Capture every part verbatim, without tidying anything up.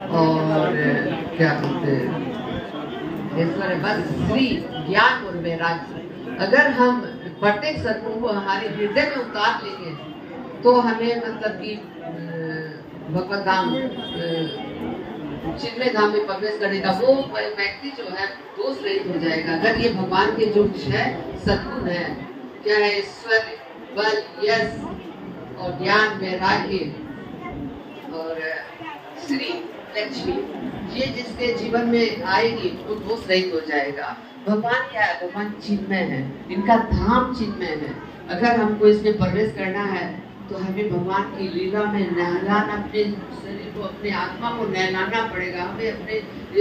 और क्या बोलते ईश्वर बस श्री ज्ञान और वैराग्य। अगर हम प्रत्येक सत्यों को हमारे हृदय में उतार लेंगे तो हमें मतलब कि भगवत धाम चिन्मय धाम में प्रवेश करने का वो व्यक्ति जो है दोष रहित हो जाएगा। अगर ये भगवान के जो छह सद्गुण है, क्या है, ईश्वर, बल, यश और ज्ञान, वैराग्य और श्री लक्ष्मी, ये जिसके जीवन में आएगी वो दोष रहित हो जाएगा। भगवान क्या है? भगवान चिन्मय है, इनका धाम चिन्मय है। अगर हमको इसमें प्रवेश करना है तो हमें भगवान की लीला में नहलाना, अपने शरीर को, अपने आत्मा को नहलाना पड़ेगा। हमें अपने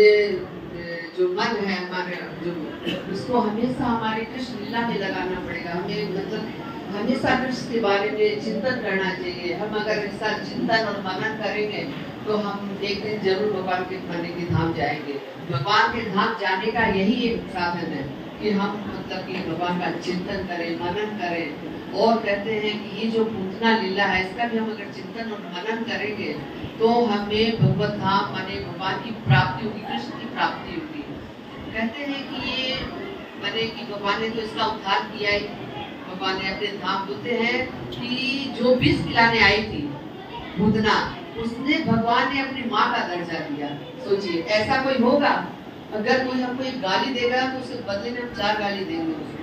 जो मन है हमारे, जो उसको हमेशा हमारी कृष्ण लीला में लगाना पड़ेगा। हमें मतलब हमेशा कृष्ण के बारे में चिंतन करना चाहिए। हम अगर ऐसा चिंतन और मनन करेंगे तो हम एक दिन जरूर भगवान के माने के धाम जाएंगे। भगवान के धाम जाने का यही एक साधन है कि हम मतलब कि भगवान का चिंतन करें, मनन करें। और कहते हैं कि ये जो पूतना लीला है, इसका भी हम अगर चिंतन और मनन करेंगे तो हमें भगवत धाम माने भगवान की प्राप्ति होगी, कृष्ण की प्राप्ति होगी। कहते हैं कि ये माने कि भगवान ने तो इसका उद्धार किया ही। भगवान ने अपने धाम, बोलते हैं कि जो विष पिलाने आई थी पूतना, उसने भगवान ने अपनी माँ का दर्जा दिया। सोचिए ऐसा कोई होगा? अगर कोई हमको एक गाली देगा तो उसके बदले में हम चार गाली देंगे उसको।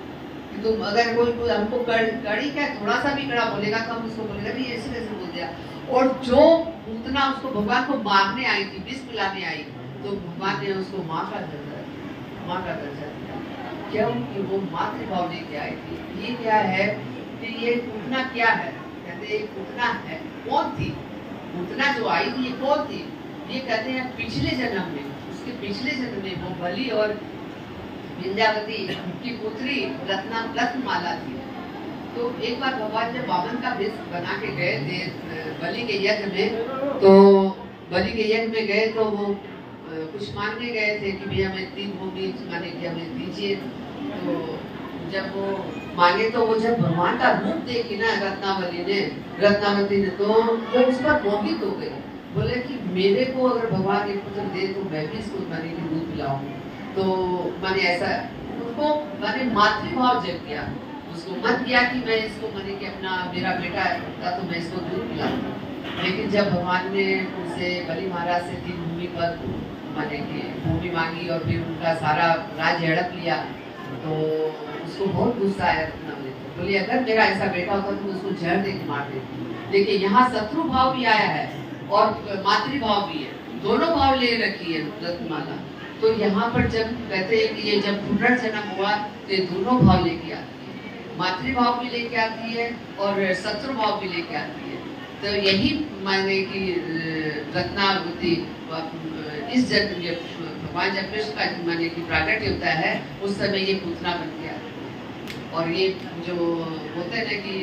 तो अगर कोई, कोई हमको कड़ी क्या थोड़ा सा भी कड़ा बोलेगा तो हम उसको बोलेगा भी ऐसे कैसे बोल दिया। और जो पूतना उसको भगवान को मारने आई थी, विष पिलाने आई, तो भगवान ने उसको माँ का दर्जा दिया, माँ का दर्जा दिया। क्योंकि वो मातृभाव लेके आई थी। ये क्या है कि ये पूतना क्या है? कहते हैं पूतना है, कौन थी पूतना जो आई थी? ये कौन थी? ये कहते हैं पिछले जन्म में, उसके पिछले जन्म में वो बलि और विंध्यावती की पुत्री रत्ना रत्नमाला थी। तो एक बार भगवान जब वामन का वेश बना के गए थे बलि के यज्ञ में, तो बलि के यज्ञ में गए तो वो कुछ मांगने गए थे कि भैया हमें तीन भूमि माने कि हमें दीजिए। तो जब वो मांगे तो वो जब भगवान का रूप देखी ना रत्नावली ने रत्नावती ने तो वो उस पर मोहित हो गई। बोले कि मेरे को अगर भगवान एक पुत्र दे तो मैं भी इसको माने कि दूध पिलाऊं। तो मैंने ऐसा उसको मैंने मातृभाव जग किया, उसको मन किया कि मैं इसको मैंने कि अपना मेरा बेटा था तो मैं इसको दूध पिलाऊं। लेकिन जब भगवान ने उनसे बलि महाराज से तीन भूमि पर माने कि भूमि मांगी और फिर उनका सारा राज्य हड़प लिया तो उसको बहुत गुस्सा आया। बोली अगर मेरा ऐसा बेटा होता तो उसको जहर दे के मार देती। देखिए यहाँ शत्रु भाव भी आया है और मातृभाव भी है, दोनों भाव ले रखी है रत्नमाला। तो यहाँ पर जब कहते हैं कि ये जब पुनर्जन्म हुआ तो ये दोनों भाव लेके आती है, मातृभाव भी लेके आती है और शत्रु भाव भी लेके आती है। तो यही माने कि रत्नावती इस जन्म भगवान जब कृष्ण का माने कि प्राकट्य होता है उस समय ये पूतना बन गया। और ये जो होते हैं ना कि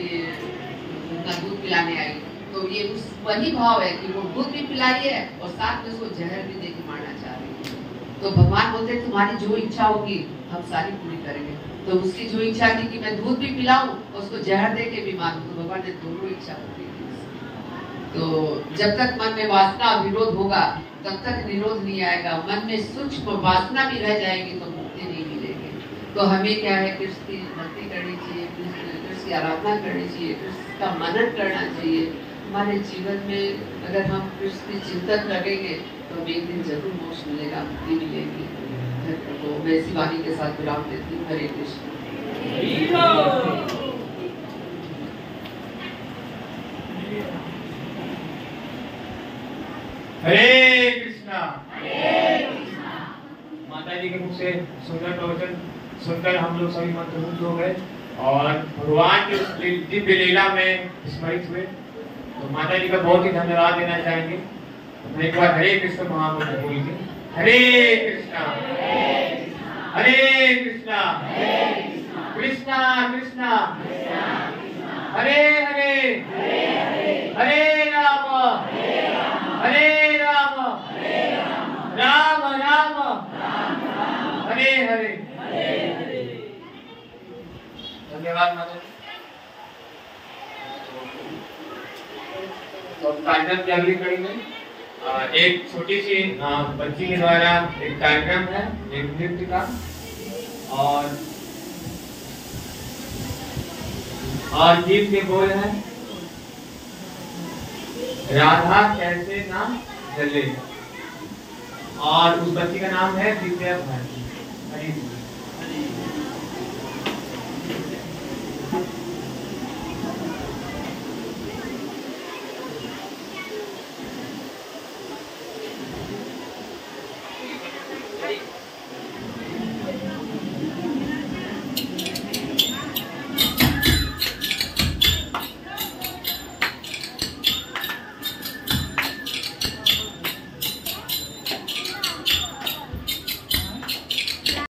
उनका दूध पिलाने आई, तो ये उस वही भाव है कि वो दूध भी पिलाई है और साथ में उसको जहर भी देके मारना चाह रही है। तो भगवान बोलते हैं तुम्हारी जो इच्छा होगी हम सारी पूरी करेंगे। तो उसकी जो इच्छा थी कि मैं दूध भी पिलाऊं और उसको जहर दे के भी मारूं, तो भगवान ने दोनों इच्छा पूरी की। तो जब तक मन में वासना विरोध होगा तब तक निरोध नहीं आएगा। मन में सूक्ष्म वासना भी रह जाएगी तो मुक्ति नहीं मिलेगी। तो हमें क्या है, कृष्ण की भक्ति करनी चाहिए, कृष्ण की आराधना करनी चाहिए, कृष्ण का मनन करना चाहिए। हमारे जीवन में अगर हम कृष्ण की चिंतन करेंगे तो एक दिन जरूर मोक्ष मिलेगा, मुक्ति मिलेगी। तो मैं इसी वाणी के साथ विराम देती हूँ। हरे कृष्ण। हरे कृष्णा। माता जी के मुख से सुंदर प्रवचन सुनकर हम लोग सभी मंत्रमुग्ध हो गए और भगवान के दिव्य लीला में स्मरित हुए। तो माता जी का बहुत ही धन्यवाद देना चाहेंगे। तो एक बार हरे कृष्ण महामंत्र बोलिए। हरे कृष्णा हरे कृष्णा कृष्णा कृष्णा हरे हरे हरे राम हरे राम राम राम हरे हरे। धन्यवाद माता जी। तो कार्यक्रम की अगली कड़ी में एक छोटी सी बच्ची के द्वारा एक कार्यक्रम है, एक नृत्य का। और और गीत के बोल है राधा कैसे ना जले, और उस बच्ची का नाम है विद्या भारती।